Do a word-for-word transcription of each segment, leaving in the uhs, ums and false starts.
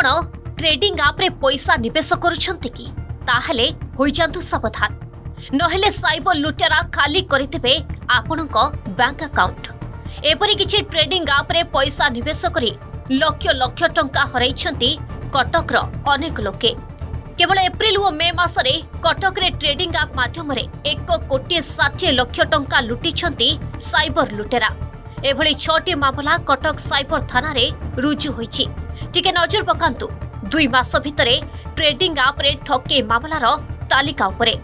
आपण ट्रेडिंग आप रे पैसा निवेश करुछंती कि ताहले होई जांतु सावधान नहेले साइबर लुटेरा खाली करितबे आपणक बैंक अकाउंट। एपरि किछि ट्रेडिंग आप रे पैसा निवेश करी लक्ष लक्ष टंका हरैछंती कटकर अनेक लोके। केवल एप्रिल और मे मासरे कटक रे ट्रेडिंग आप माध्यम रे एक कोटी षाठी लक्ष टंका लुटिछंती साइबर लुटेरा। एभली छटी मामला कटक साइबर थाना रे रुजु होईछि। टिके नजर पकांतु दुई मास भितरे ट्रेडिंग आप रे ठके मामलार तालिका उपरे।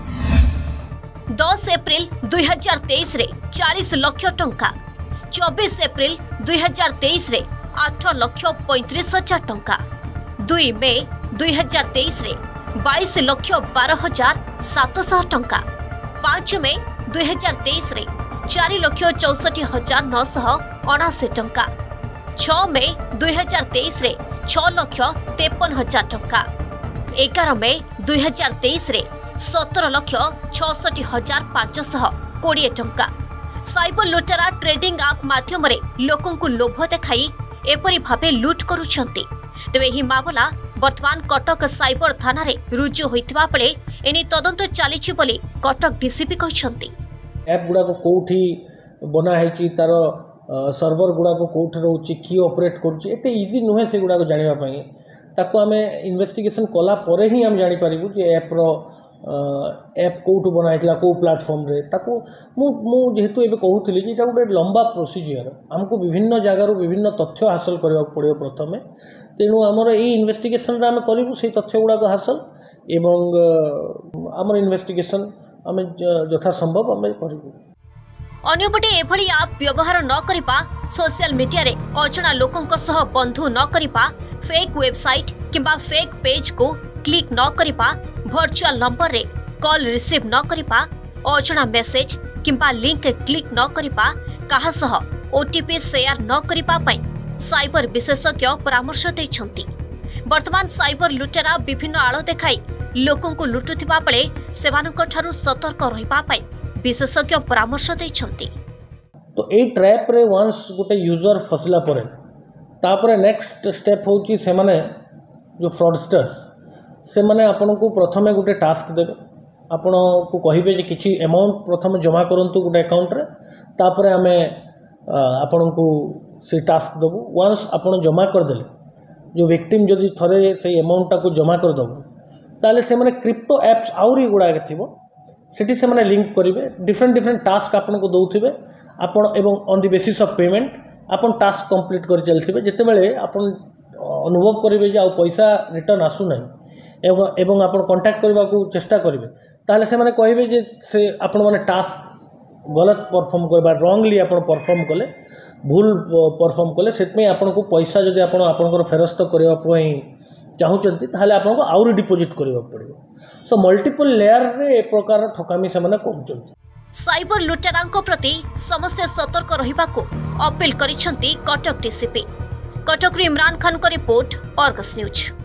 दस एप्रिल दुई हजार तेईस रे चालीस लक्ष टंका, चौबीस एप्रिल दुई हजार तेईस रे आठ लक्ष पैंतीस हजार टंका, दुई मे दुई हजार तेईस रे बाईस लक्ष बारह हजार सात सौ टंका, पांच मे दुई हजार तेईस रे चार लक्ष चौसठ हजार नौ सौ अणाशी टंका, छ मे दुई हजार तेईस रे छ लक्ष तेपन हजार टंका, एगार मे दुई हजार तेईस रे सतर लक्ष छसठ हजार पांच सौ कोड़े टंका। साइबर लुटेरा ट्रेडिंग आप माध्यम रे लोकं को लोभ देखाई एपरि भावे लुट करुछंती। तेबे ही मामला वर्तमान कटक साइबर थाना रे रुजु होइतबा बेले एनी तदंत चलीछि बोली कटक डीसीपी कहिसंती। ऐप गुडा को कोठी बना हेछि तार सर्वर गुडा को कोठी रहउछि की ऑपरेट करूछि एते इजी नुहे से गुडा को जानिबा पई ताको हमें इन्वेस्टिगेशन कला परे ही हम जानि परिबु जे ऐप रो ऐप कोठु बनाइतला को प्लेटफॉर्म रे ताको मु मु जेहेतु एबे कहउतली जे एटा गोटे लंबा प्रोसीजर हमको विभिन्न जगार विभिन्न तथ्य हासिल करबा पड़ियो प्रथमे। तेणु आमर ए इन्वेस्टिगेशन रे हम करिवु से तथ्य गुडा को हासिल एवं आमर इन्वेस्टिगेशन हम यथा संभव हम करिवु। अन्यपटे एभली आप व्यवहार न करिपा सोशल मीडिया रे अजणा लोकंक सह बंधु न करिपा फेक वेबसाइट किंबा फेक पेज को क्लिक न करिपा वर्चुअल नंबर रे कॉल रिसीव न करिपा अजणा मेसेज किंबा लिंक क्लिक न करिपा काहा सह ओटीपी शेयर न करिपा पई साइबर विशेषज्ञ परामर्श दैछंती। वर्तमान साइबर लुटेरा विभिन्न आलो देखाई लोकं को लुटुथिबा बेले सेमानक ठारू सतर्क रहिबा पई विशेषज्ञ परामर्श दैछंती। तो ए ट्रैप रे वंस गोटे यूजर फसला परे तापरे नेक्स्ट स्टेप होची से माने जो फ्रॉडस्टर्स से माने आपन को प्रथमे गोटे टास्क देबे आपन को कहिबे जे किछि अमाउंट प्रथमे जमा करंतु गोटे अकाउंट रे तापरे हमें आपन को से टास्क देबु। वंस आपन जमा कर देले जो विक्टिम जदि थरे से अमाउंट को जमा कर दबु ताले से माने क्रिप्टो एप्स आउरी गुडा के थिबो सेठी से माने लिंक करिवे डिफरेंट डिफरेंट टास्क आपन को दउथिबे आपन एवं on the basis of payment आपन टास्क कंप्लीट कर चलथिबे। जेते बेले आपन अनुभव करिवे जे आ पैसा रिटर्न आसु नै एवं एवं आपन कांटेक्ट करबा को चेष्टा करिवे ताले से माने कहिबे जे से आपन माने टास्क गलत परफॉर्म करबा रॉन्गली आपन परफॉर्म कले भूल परफॉर्म कले सेतमे आपन को पैसा जदि आपन आपनकर फेरस्त करबा पई चाहूचंती ताले आपन को आउरी डिपॉजिट करबा पड़िबो। सो मल्टीपल लेयर रे ए प्रकार ठकामी से माने करूचंती। साइबर लुटेरांको प्रति समस्त सतर्क रहिबाको अपील करिसंती कटक डीसीपी। कटक रे इमरान खान को रिपोर्ट, अर्गस न्यूज।